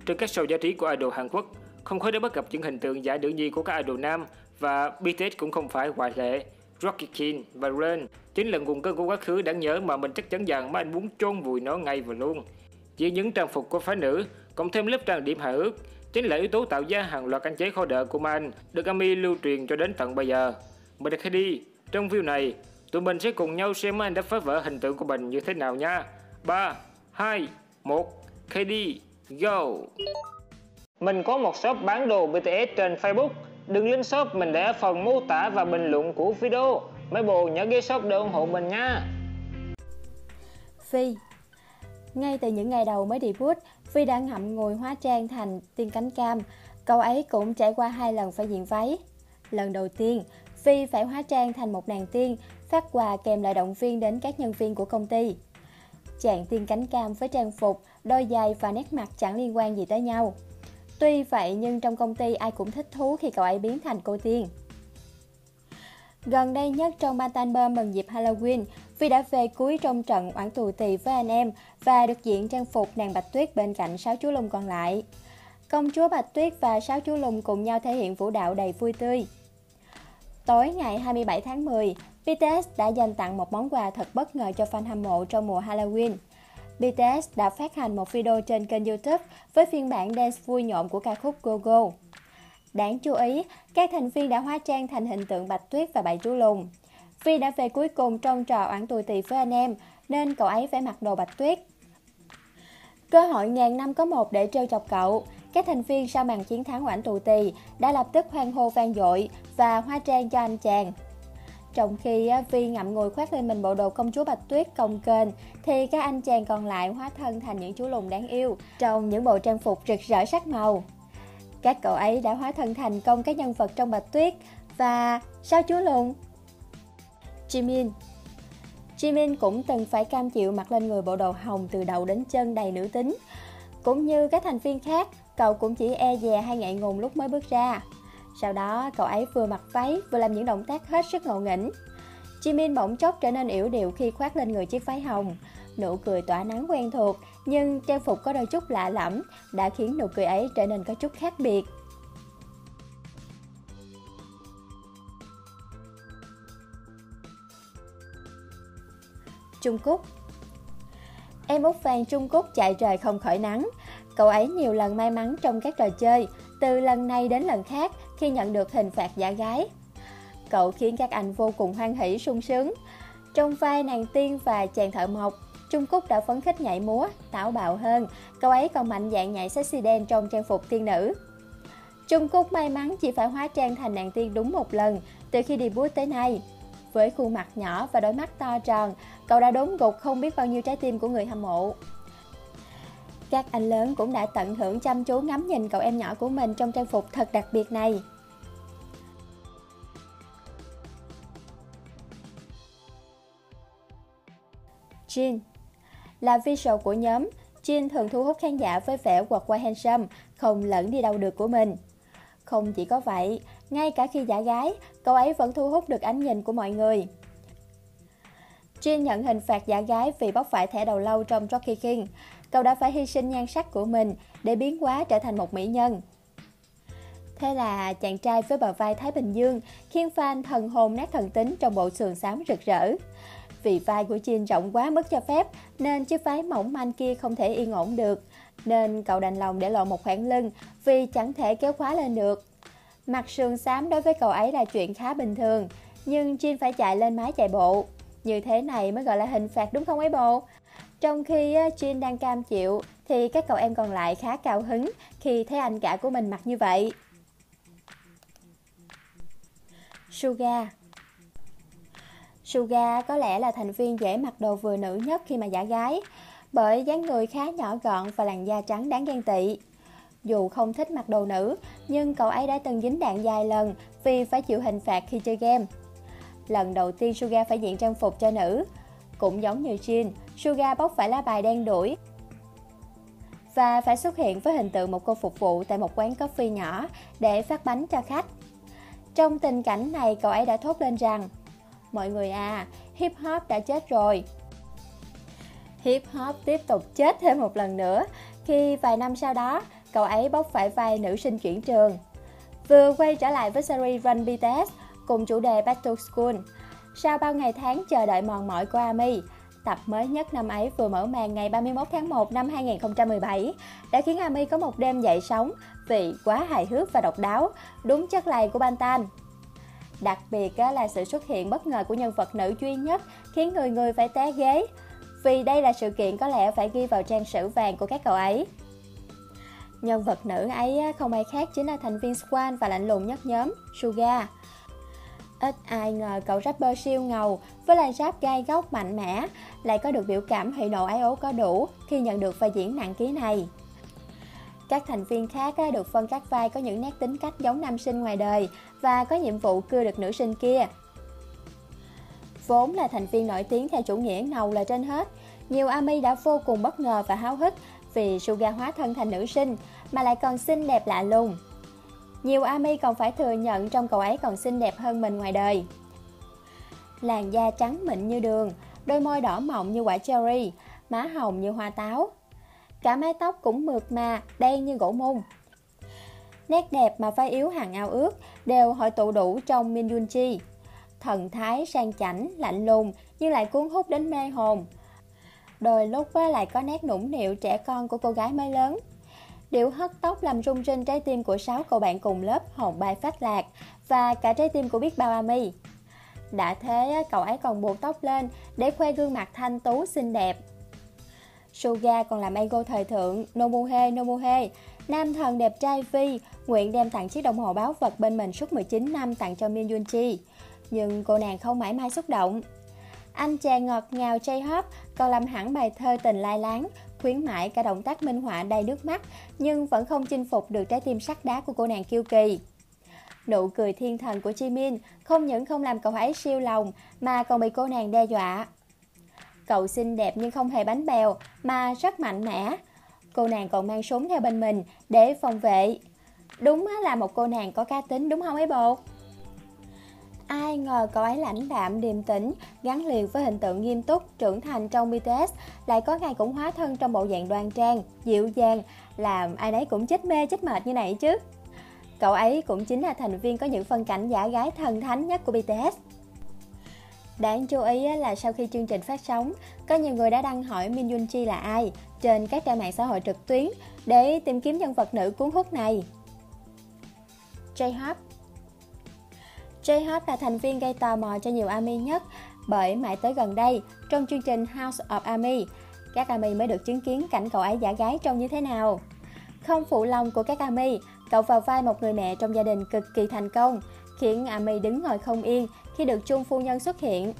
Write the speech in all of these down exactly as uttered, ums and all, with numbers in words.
trên các show giải trí của idol Hàn Quốc. Không khó để bắt gặp những hình tượng giả nữ nhi của các idol nam và bê tê ét cũng không phải ngoại lệ. Rocky Kin và Ren chính là nguồn cơn của quá khứ đáng nhớ mà mình chắc chắn rằng mấy anh muốn chôn vùi nó ngay và luôn. Chỉ những trang phục của phái nữ cộng thêm lớp trang điểm hài hước chính là yếu tố tạo ra hàng loạt anh chế khó đỡ của man được Ami lưu truyền cho đến tận bây giờ. Mình đã đi trong video này, tụi mình sẽ cùng nhau xem anh đã phá vỡ hình tượng của mình như thế nào nha. Ba, hai, một, khê đi, go! Mình có một shop bán đồ bê tê ét trên Facebook. Đừng link shop mình để ở phần mô tả và bình luận của video. Mấy bồ nhớ ghé shop để ủng hộ mình nha. Phi. Ngay từ những ngày đầu mới debut, Phi đã ngậm ngùi hóa trang thành tiên cánh cam. Cậu ấy cũng trải qua hai lần phải diện váy. Lần đầu tiên, Phi phải hóa trang thành một nàng tiên, phát quà kèm lời động viên đến các nhân viên của công ty. Chàng tiên cánh cam với trang phục, đôi giày và nét mặt chẳng liên quan gì tới nhau. Tuy vậy nhưng trong công ty ai cũng thích thú khi cậu ấy biến thành cô tiên. Gần đây nhất trong Bangtan mừng dịp Halloween, Phi đã về cuối trong trận oản tù tì với anh em và được diện trang phục nàng Bạch Tuyết bên cạnh sáu chú lùn còn lại. Công chúa Bạch Tuyết và sáu chú lùn cùng nhau thể hiện vũ đạo đầy vui tươi. Tối ngày hai mươi bảy tháng mười, bê tê ét đã dành tặng một món quà thật bất ngờ cho fan hâm mộ trong mùa Halloween. bê tê ét đã phát hành một video trên kênh YouTube với phiên bản dance vui nhộn của ca khúc Go Go. Đáng chú ý, các thành viên đã hóa trang thành hình tượng Bạch Tuyết và bảy chú lùn. Phi đã về cuối cùng trong trò oản tù tì với anh em, nên cậu ấy phải mặc đồ Bạch Tuyết. Cơ hội ngàn năm có một để trêu chọc cậu, các thành viên sau màn chiến thắng oản tù tì đã lập tức hoan hô vang dội và hóa trang cho anh chàng. Trong khi Vi ngậm ngùi khoác lên mình bộ đồ công chúa Bạch Tuyết cồng kềnh, thì các anh chàng còn lại hóa thân thành những chú lùn đáng yêu trong những bộ trang phục rực rỡ sắc màu. Các cậu ấy đã hóa thân thành công các nhân vật trong Bạch Tuyết và sáu chú lùn. Jimin Jimin cũng từng phải cam chịu mặc lên người bộ đồ hồng từ đầu đến chân đầy nữ tính. Cũng như các thành viên khác, cậu cũng chỉ e dè hay ngại ngùng lúc mới bước ra. Sau đó, cậu ấy vừa mặc váy vừa làm những động tác hết sức ngộ nghĩnh. Jimin bỗng chốc trở nên yểu điệu khi khoác lên người chiếc váy hồng. Nụ cười tỏa nắng quen thuộc, nhưng trang phục có đôi chút lạ lẫm đã khiến nụ cười ấy trở nên có chút khác biệt. Trung Cúc. Em út vàng Trung Cúc chạy trời không khỏi nắng. Cậu ấy nhiều lần may mắn trong các trò chơi, từ lần này đến lần khác khi nhận được hình phạt giả gái. Cậu khiến các anh vô cùng hoan hỉ sung sướng. Trong vai nàng tiên và chàng thợ mộc, Trung Cúc đã phấn khích nhảy múa, táo bạo hơn. Cậu ấy còn mạnh dạn nhảy sexy dance trong trang phục tiên nữ. Trung Cúc may mắn chỉ phải hóa trang thành nàng tiên đúng một lần từ khi debut tới nay. Với khuôn mặt nhỏ và đôi mắt to tròn, cậu đã đốn gục không biết bao nhiêu trái tim của người hâm mộ. Các anh lớn cũng đã tận hưởng chăm chú ngắm nhìn cậu em nhỏ của mình trong trang phục thật đặc biệt này. Jin. Là visual của nhóm, Jin thường thu hút khán giả với vẻ quật quay handsome, không lẫn đi đâu được của mình. Không chỉ có vậy, ngay cả khi giả gái, cậu ấy vẫn thu hút được ánh nhìn của mọi người. Jin nhận hình phạt giả gái vì bóc phải thẻ đầu lâu trong Rocky King. Cậu đã phải hy sinh nhan sắc của mình để biến hóa trở thành một mỹ nhân. Thế là chàng trai với bờ vai Thái Bình Dương khiến fan thần hồn nát thần tính trong bộ sườn xám rực rỡ. Vì vai của Jin rộng quá mức cho phép nên chiếc váy mỏng manh kia không thể yên ổn được, nên cậu đành lòng để lộ một khoảng lưng vì chẳng thể kéo khóa lên được. Mặc sườn xám đối với cậu ấy là chuyện khá bình thường, nhưng Jin phải chạy lên mái chạy bộ. Như thế này mới gọi là hình phạt đúng không ấy bộ? Trong khi Jin đang cam chịu thì các cậu em còn lại khá cao hứng khi thấy anh cả của mình mặc như vậy. Suga. Suga có lẽ là thành viên dễ mặc đồ vừa nữ nhất khi mà giả gái, bởi dáng người khá nhỏ gọn và làn da trắng đáng ghen tị. Dù không thích mặc đồ nữ, nhưng cậu ấy đã từng dính đạn vài lần vì phải chịu hình phạt khi chơi game. Lần đầu tiên Suga phải diện trang phục cho nữ. Cũng giống như Jin, Suga bóc phải lá bài đen đuổi và phải xuất hiện với hình tượng một cô phục vụ tại một quán coffee nhỏ để phát bánh cho khách. Trong tình cảnh này, cậu ấy đã thốt lên rằng: "Mọi người à, hip hop đã chết rồi." Hip hop tiếp tục chết thêm một lần nữa khi vài năm sau đó, cậu ấy bốc phải vai nữ sinh chuyển trường. Vừa quay trở lại với series Run bê tê ét cùng chủ đề Back to School. Sau bao ngày tháng chờ đợi mòn mỏi của ARMY, tập mới nhất năm ấy vừa mở màn ngày ba mươi mốt tháng một năm hai nghìn không trăm mười bảy đã khiến ARMY có một đêm dậy sóng vì quá hài hước và độc đáo, đúng chất lầy của Bangtan. Đặc biệt là sự xuất hiện bất ngờ của nhân vật nữ duy nhất khiến người người phải té ghế, vì đây là sự kiện có lẽ phải ghi vào trang sử vàng của các cậu ấy. Nhân vật nữ ấy không ai khác chính là thành viên Swan và lạnh lùng nhất nhóm, Suga. Ít ai ngờ cậu rapper siêu ngầu với làn rap gai góc mạnh mẽ lại có được biểu cảm hỉ nộ ái ố có đủ khi nhận được vai diễn nặng ký này. Các thành viên khác được phân các vai có những nét tính cách giống nam sinh ngoài đời và có nhiệm vụ cưa được nữ sinh kia. Vốn là thành viên nổi tiếng theo chủ nghĩa ngầu là trên hết, nhiều ARMY đã vô cùng bất ngờ và háo hức vì Suga hóa thân thành nữ sinh mà lại còn xinh đẹp lạ lùng. Nhiều ARMY còn phải thừa nhận trong cậu ấy còn xinh đẹp hơn mình ngoài đời. Làn da trắng mịn như đường, đôi môi đỏ mọng như quả cherry, má hồng như hoa táo. Cả mái tóc cũng mượt mà, đen như gỗ mung. Nét đẹp mà phái yếu hằng ao ước đều hội tụ đủ trong Min Yoon Ji. Thần thái sang chảnh, lạnh lùng nhưng lại cuốn hút đến mê hồn. Đôi lúc lại có nét nũng nịu trẻ con của cô gái mới lớn. Điệu hất tóc làm rung rinh trái tim của sáu cậu bạn cùng lớp hồn bay phách lạc và cả trái tim của biết bao ARMY. Đã thế, cậu ấy còn buộc tóc lên để khoe gương mặt thanh tú xinh đẹp. Suga còn làm idol thời thượng Nobuhe Nobuhe, nam thần đẹp trai Vi, nguyện đem tặng chiếc đồng hồ báo vật bên mình suốt mười chín năm tặng cho Min Yoon Ji. Nhưng cô nàng không mãi mai xúc động. Anh chàng ngọt ngào J-Hope còn làm hẳn bài thơ tình lai láng, khuyến mãi cả động tác minh họa đầy nước mắt, nhưng vẫn không chinh phục được trái tim sắt đá của cô nàng kiêu kỳ. Nụ cười thiên thần của Jimin không những không làm cậu ấy siêu lòng mà còn bị cô nàng đe dọa. Cậu xinh đẹp nhưng không hề bánh bèo mà rất mạnh mẽ. Cô nàng còn mang súng theo bên mình để phòng vệ. Đúng là một cô nàng có cá tính đúng không ấy bồ? Ai ngờ cậu ấy lãnh đạm điềm tĩnh, gắn liền với hình tượng nghiêm túc, trưởng thành trong bê tê ét, lại có ngày cũng hóa thân trong bộ dạng đoan trang, dịu dàng, làm ai nấy cũng chết mê chết mệt như này chứ. Cậu ấy cũng chính là thành viên có những phân cảnh giả gái thần thánh nhất của bê tê ét. Đáng chú ý là sau khi chương trình phát sóng, có nhiều người đã đăng hỏi Min Yoon Ji là ai trên các trang mạng xã hội trực tuyến để tìm kiếm nhân vật nữ cuốn hút này. J-Hope J-Hope là thành viên gây tò mò cho nhiều ARMY nhất, bởi mãi tới gần đây, trong chương trình House of ARMY, các ARMY mới được chứng kiến cảnh cậu ấy giả gái trông như thế nào. Không phụ lòng của các ARMY, cậu vào vai một người mẹ trong gia đình cực kỳ thành công, khiến ARMY đứng ngồi không yên khi được Chung phu nhân xuất hiện.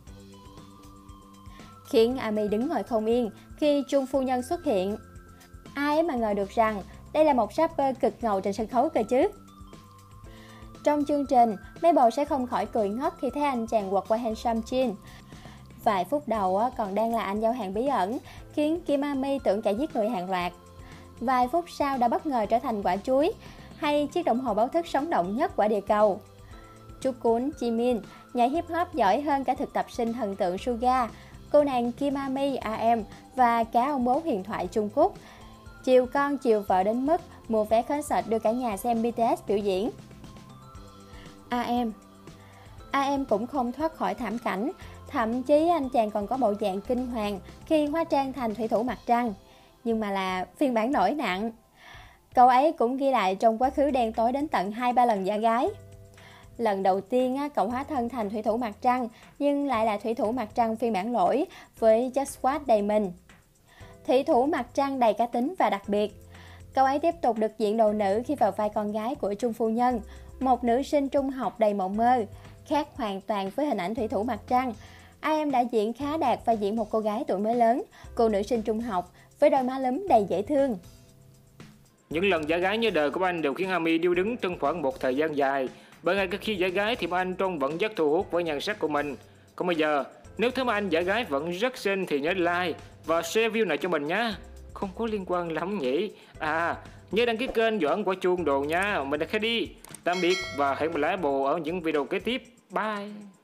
Khiến ARMY đứng ngồi không yên khi Chung phu nhân xuất hiện. Ai mà ngờ được rằng đây là một rapper cực ngầu trên sân khấu cơ chứ. Trong chương trình, mấy bầu sẽ không khỏi cười ngất khi thấy anh chàng quật qua Handsome Jin. Vài phút đầu còn đang là anh giao hàng bí ẩn, khiến Kim ARMY tưởng cả giết người hàng loạt. Vài phút sau đã bất ngờ trở thành quả chuối, hay chiếc đồng hồ báo thức sống động nhất quả địa cầu. Chukun Jimin, nhảy hip hop giỏi hơn cả thực tập sinh thần tượng Suga, cô nàng Kim ARMY a em và cả ông bố huyền thoại Trung Quốc. Chiều con chiều vợ đến mức mua vé concert đưa cả nhà xem bê tê ét biểu diễn. a em a em cũng không thoát khỏi thảm cảnh, thậm chí anh chàng còn có bộ dạng kinh hoàng khi hóa trang thành thủy thủ mặt trăng, nhưng mà là phiên bản nổi nặng. Cậu ấy cũng ghi lại trong quá khứ đen tối đến tận hai ba lần giả gái. Lần đầu tiên cậu hóa thân thành thủy thủ mặt trăng, nhưng lại là thủy thủ mặt trăng phiên bản lỗi với chất squat đầy mình. Thủy thủ mặt trăng đầy cá tính và đặc biệt. Cậu ấy tiếp tục được diễn đồ nữ khi vào vai con gái của Chung phu nhân, một nữ sinh trung học đầy mộng mơ, khác hoàn toàn với hình ảnh thủy thủ mặt trăng. a em đã diễn khá đạt vai diễn một cô gái tuổi mới lớn, cô nữ sinh trung học với đôi má lúm đầy dễ thương. Những lần giả gái như đời của anh đều khiến ARMY điêu đứng trong khoảng một thời gian dài, bởi ngay khi giả gái thì anh trông vẫn rất thu hút với nhan sắc của mình. Còn bây giờ, nếu thấy anh giả gái vẫn rất xinh thì nhớ like và share view này cho mình nhé. Không có liên quan lắm nhỉ. À, nhớ đăng ký kênh và ấn quả chuông đồ nha. Mình đã khai đi. Tạm biệt và hẹn gặp lại bồ ở những video kế tiếp. Bye.